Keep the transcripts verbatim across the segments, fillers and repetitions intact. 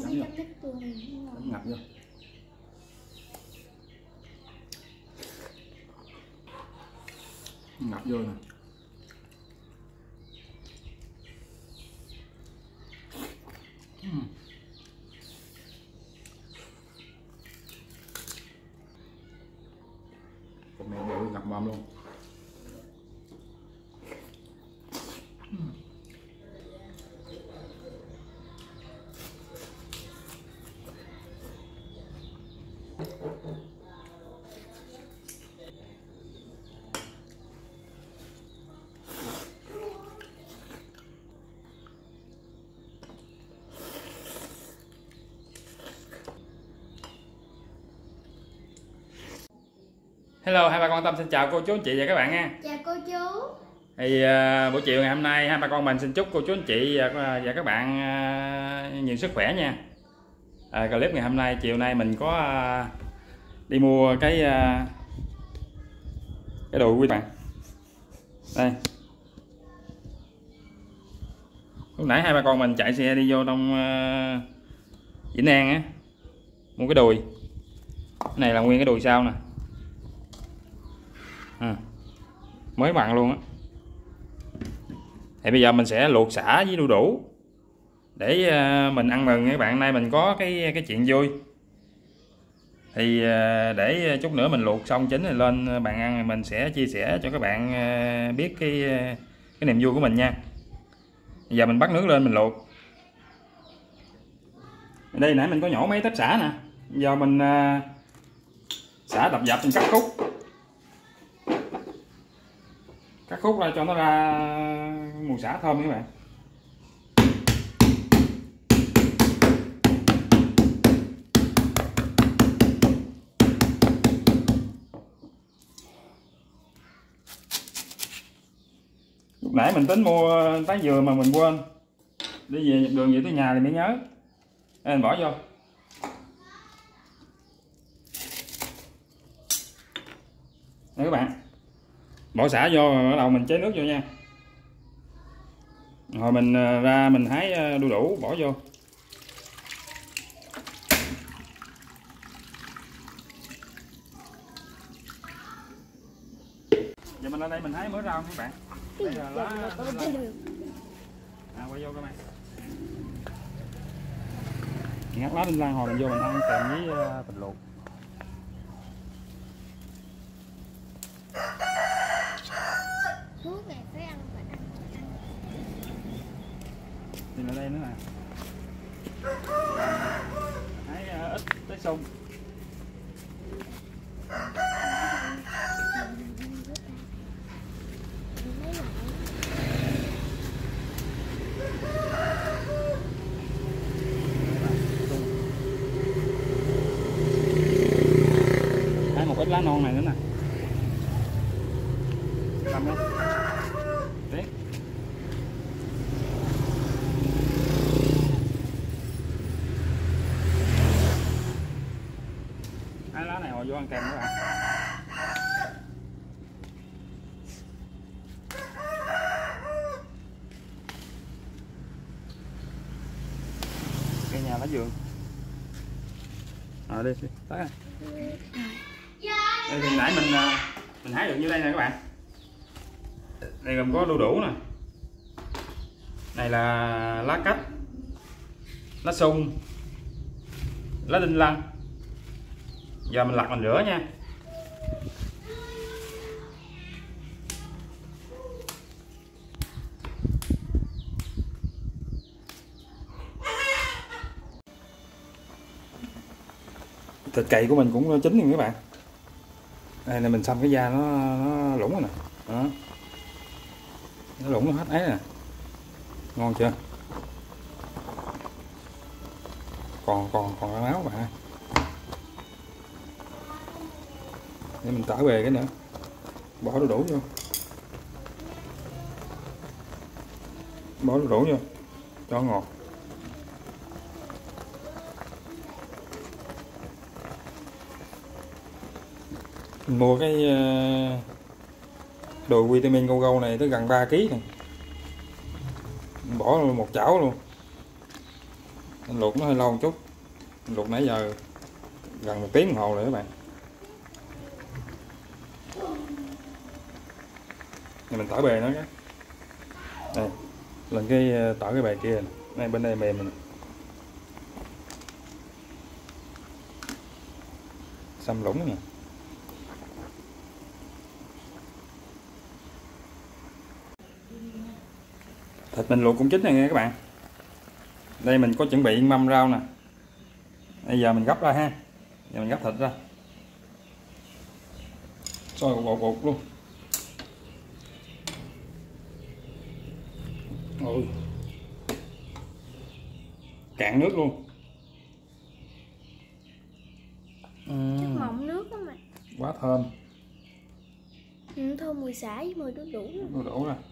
Thấm vô. Thấm ngập vô. Ngập vô nè. Uhm. Còn mẹ bự ngập mồm luôn. Uhm. Hello, hai ba con Tâm xin chào cô chú anh chị và các bạn nha. Chào cô chú. Thì uh, buổi chiều ngày hôm nay hai ba con mình xin chúc cô chú anh chị và, và các bạn uh, nhiều sức khỏe nha. À, clip ngày hôm nay chiều nay mình có uh, đi mua cái uh, cái đồ quý bạn. Đây. Lúc nãy hai ba con mình chạy xe đi vô trong uh, Vĩnh An á, mua cái đùi. Cái này là nguyên cái đùi sau nè. À, mới bằng luôn á. Thì bây giờ mình sẽ luộc sả với đu đủ để uh, mình ăn mừng các bạn. Nay mình có cái cái chuyện vui. Thì uh, để chút nữa mình luộc xong chín rồi lên bàn ăn, mình sẽ chia sẻ cho các bạn uh, biết cái cái niềm vui của mình nha. Bây giờ mình bắt nước lên mình luộc. Đây nãy mình có nhổ mấy tép sả nè. Giờ mình uh, sả đập dập mình cắt khúc. Cắt khúc ra cho nó ra mùi sả thơm các bạn. Lúc nãy mình tính mua tái dừa mà mình quên. Đi về đường về tới nhà thì mới nhớ. Đây mình bỏ vô. Đây các bạn. Bỏ sả vô rồi bắt đầu mình chế nước vô nha. Rồi mình ra mình hái đu đủ bỏ vô. Giờ mình lên đây mình hái mớ rau các bạn. Đây là lá. À, quay vô các bạn. Ngắt lá đinh lăng hồi mình vô mình ăn kèm với thịt luộc. Thuốc này phải ăn, phải ăn, phải ăn. Nhìn ở đây nữa nè. Hái ít tới sung. Hái một ít lá non này nữa nè. Cầm đây. Đấy. Hai lá này hồi vô ăn kèm các bạn. Cây nhà lá vườn. Rồi đi, đi, tới rồi. Đây thì nãy mình mình hái được như đây nè các bạn. Đây gồm có đu đủ nè. Này là lá cách, lá sung, lá đinh lăng. Giờ mình lặt mình rửa nha. Thịt cầy của mình cũng chín rồi các bạn. Đây là mình xăm cái da nó nó lủng rồi nè. Đó. Nó lủng nó hết ấy nè. Ngon chưa? Còn còn còn cái máu bạn. Để mình tả về cái nữa. Bỏ đu đủ vô. Bỏ đu đủ vô cho ngọt. Mình mua cái đồ vitamin Go Go này tới gần ba ký này. Mình bỏ một chảo luôn. Nên luộc nó hơi lâu một chút. Luộc nãy giờ gần một tiếng đồng hồ rồi các bạn. Này mình tỏi bề nó cái. Đây, lên cái tỏi cái bề kia. Này bên đây mềm này. Xăm lũng nè. Thịt mình luộc cũng chín này nghe các bạn. Đây mình có chuẩn bị mâm rau nè. Bây giờ mình gấp ra ha. Giờ mình gấp thịt ra. Xôi bột bột luôn. Ôi. Cạn nước luôn. Chắc mọng nước lắm mà. Quá thơm. Ừ, thơm mùi xả với mùi đu đủ. Đu đủ rồi.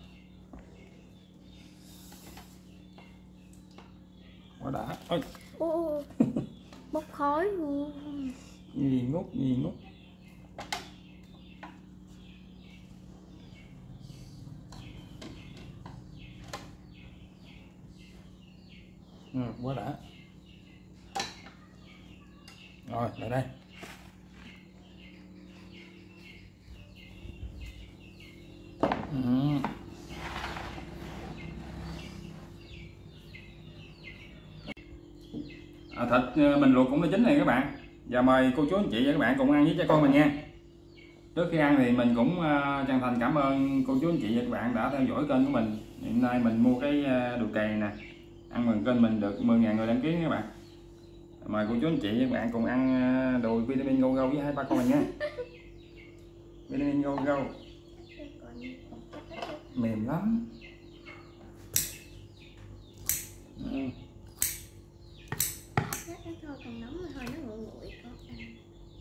Quá đã. Ôi. Ô, bốc khói luôn. Gì ngút, gì ngút. Ừ, quá đã. Rồi, lại đây. Ừ. À, thịt mình luộc cũng đã chín này các bạn. Giờ mời cô chú anh chị và các bạn cùng ăn với cha con mình nha. Trước khi ăn thì mình cũng uh, chân thành cảm ơn cô chú anh chị và các bạn đã theo dõi kênh của mình. Hiện nay mình mua cái uh, đùi cày nè. Ăn mừng kênh mình được mười ngàn người đăng ký các bạn. Mời cô chú anh chị và các bạn cùng ăn uh, đùi vitamin Go Go với hai ba con mình nha. Vitamin Go Go. Mềm lắm. Ừ. Thôi còn nóng rồi thôi nó nguội nguội con ăn.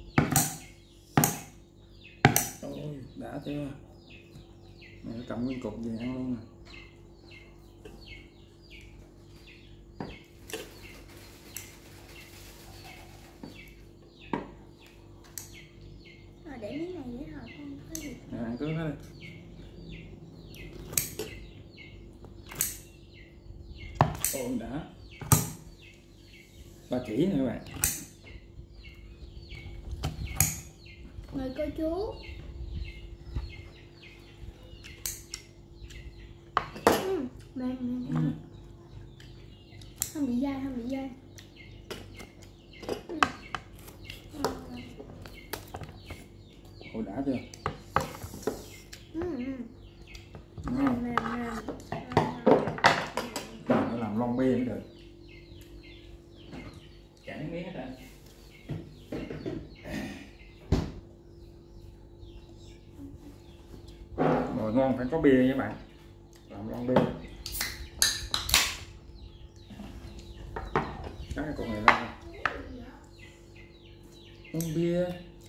Ôi, đã chưa? Mẹ cầm nguyên cục về ăn luôn nè. Rồi để miếng này để hồi con có gì. Nè, ăn trước hết đi. Ôi đã. Ba chỉ nè các bạn. Mời cô chú. Ừ, mềm mềm. Ừ. Không bị dai, không bị dai. Ừ. Ôi đã chưa? Ừ, ừ. Đúng Mềm không? mềm mềm. Phải làm lon bia mới được. Chảy miếng hết rồi. Rồi ngon phải có bia nha các bạn. Làm lon bia. Cắt cái cục này ra. Uống bia.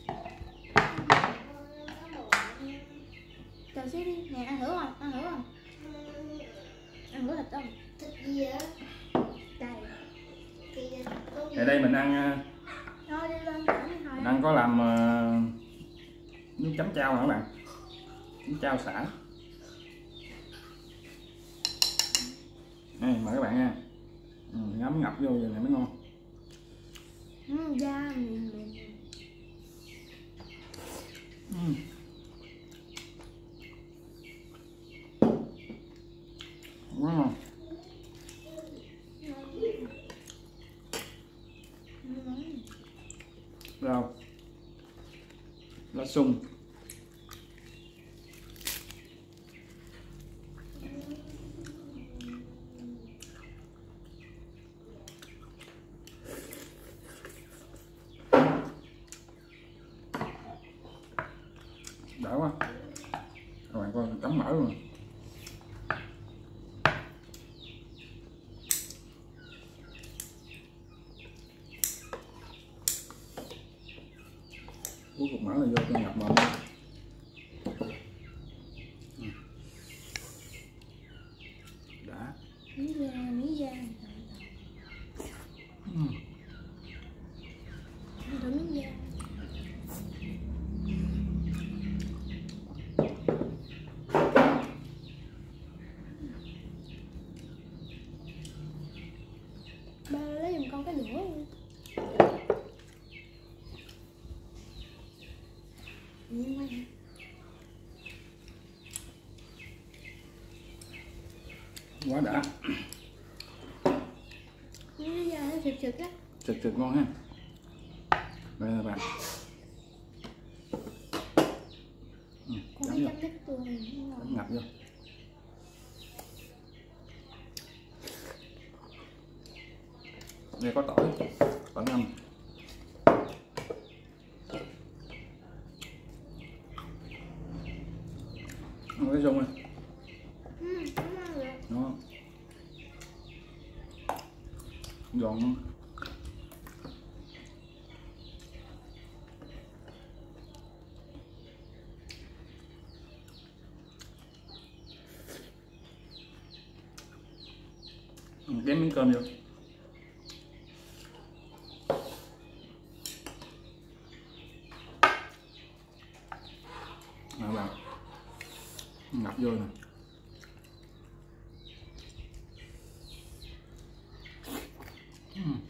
Chờ xíu đi, nè ăn thử không? Ăn thử không? Ăn thử thịt không? Thịt gì vậy? Đây. Ở đây mình ăn Thôi đi lên thử đi hồi. mình ăn có làm uh, nước chấm chao hả các bạn? Chấm chao xả. Đây mời các bạn nha. Ừ, ngấm ngập vô vậy này mới ngon. Ừ, da mềm mềm. Ừ. Quá ngon. Rau lá sung. Đã quá. Các bạn coi chấm mỡ rồi. Úp cục mỡ này vô cho ngập mồm. Đã. Miếng da, miếng da. Ừ. Ăn thử miếng da. Ba lấy con cái đũa. Nhưng mà quá đã. bây giờ nó sực sực á. Sực sực ngon ha. Đây là bạn. Ừ, con cái chấm nước tương chấm ngập vô. Đây có tỏi, tỏi ngâm. Ăn cái rung này. Ừ, Đó. Giòn luôn. Kém miếng cơm vô. Các bạn ngập vô nè. uhm.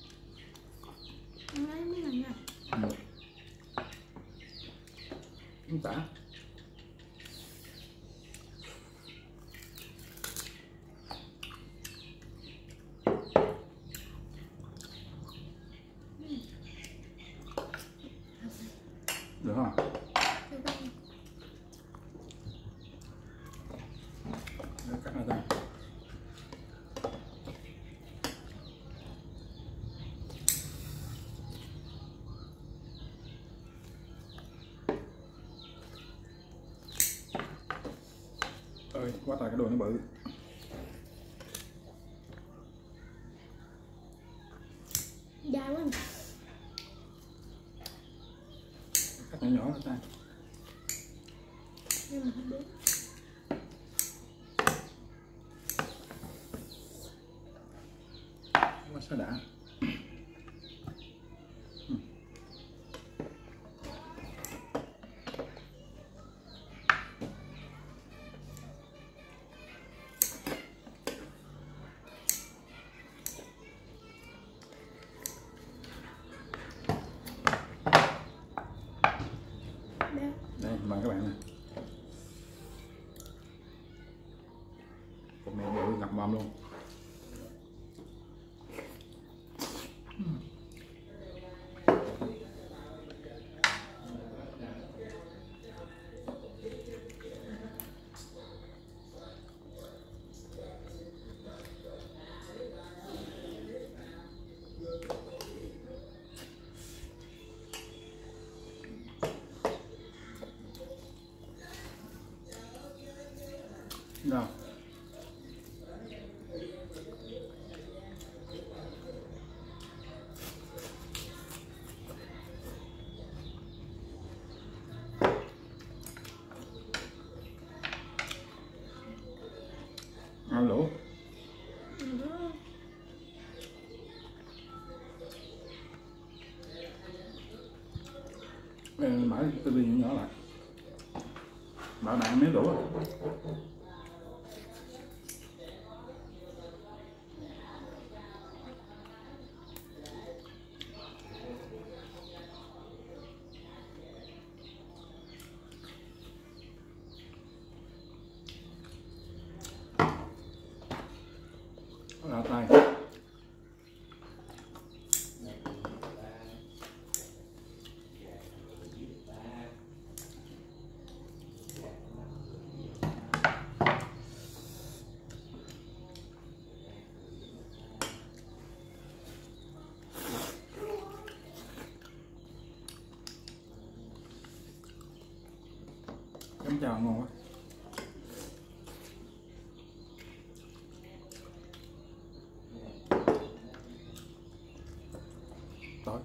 lấy miếng này nha. Ừ. Miếng tả. Được không? Để cắt ra đây. Ơi, quá trời cái đồ nó bự. Dài quá. Cắt nhỏ nhỏ ra ta. Nhưng mà không biết. Quá sao đã. Đây, mời các bạn nè. Cục này bự ngập mồm luôn. Nào. Ăn lỗ. Mở tivi nhỏ nhỏ lại. Bảo bạn miếng đủ rồi. Ra tay. Chấm chào ngon quá. Tỏi.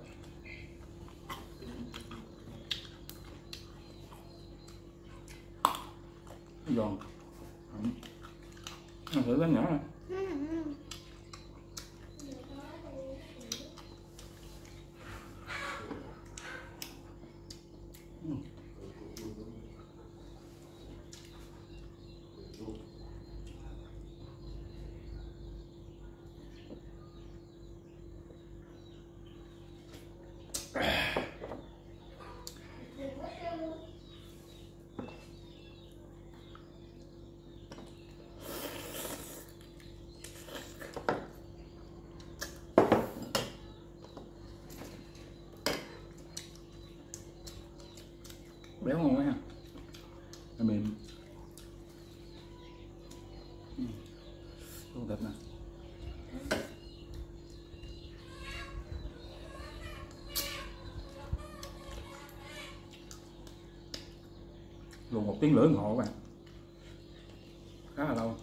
Giòn. Ăn thử bánh nhỏ này. béo ngon quá ha, mềm. Con thịt nè. Luộc một tiếng rưỡi đồng hồ các bạn, khá là lâu.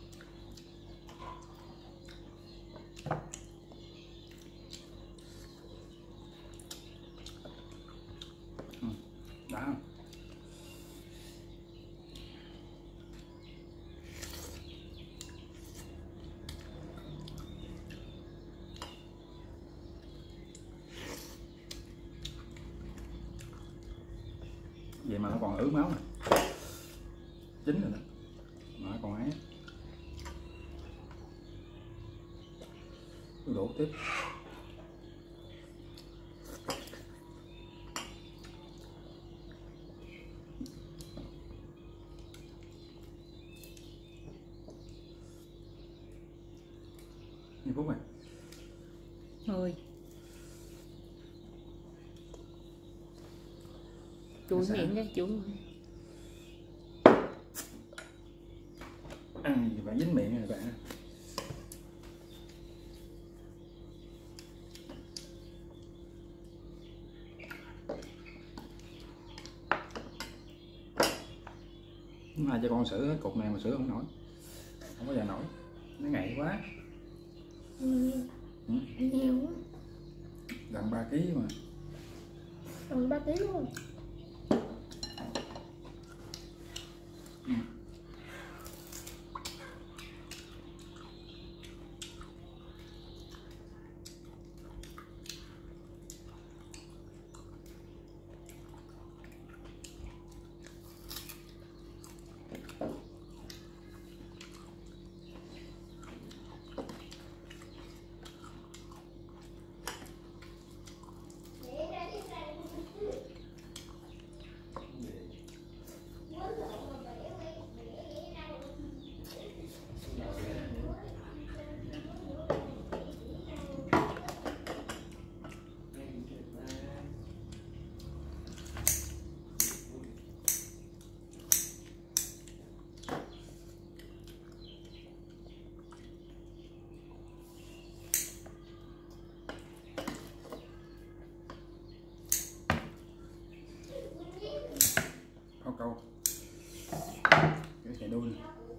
Ừ, đã. Vậy mà nó còn ứ máu nè, chín rồi đó mà nó còn ấy. Tôi đổ tiếp. Nhiêu phút rồi? Thôi chuỗi miệng đi, chuỗi miệng. Ăn gì phải dính miệng rồi bạn. Hai cho con sữa cục này mà sữa không nổi, không có giờ nổi, nó ngậy quá. Nhiều. Ừ. Nhiều quá. Gần ba ký mà. Gần ba ký luôn. Ừ. Câu cái chạy đuôi này.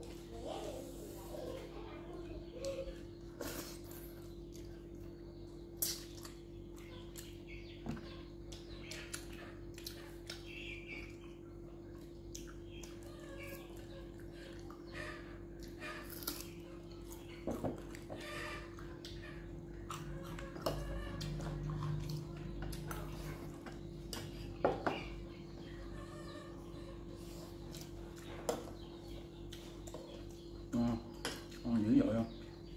Ngon, ngon dữ dội không?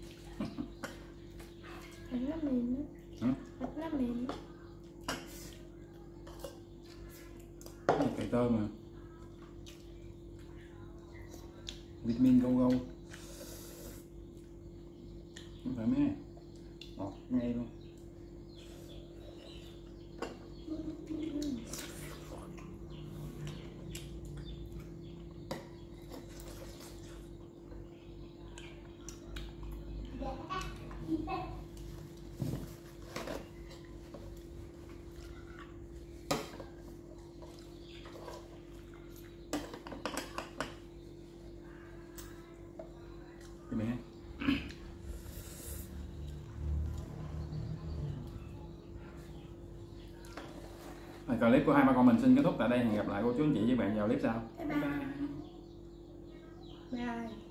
Thịt nó mềm đó. Hả? Thịt nó mềm đó. Cái này cày tôm mà. Vitamin go go. Không phải mấy này. Ngọt ngay luôn. Cái miệng. Clip của hai ba con mình xin kết thúc tại đây. Hẹn gặp lại cô chú anh chị với bạn vào clip sau. Bye bye. Bye.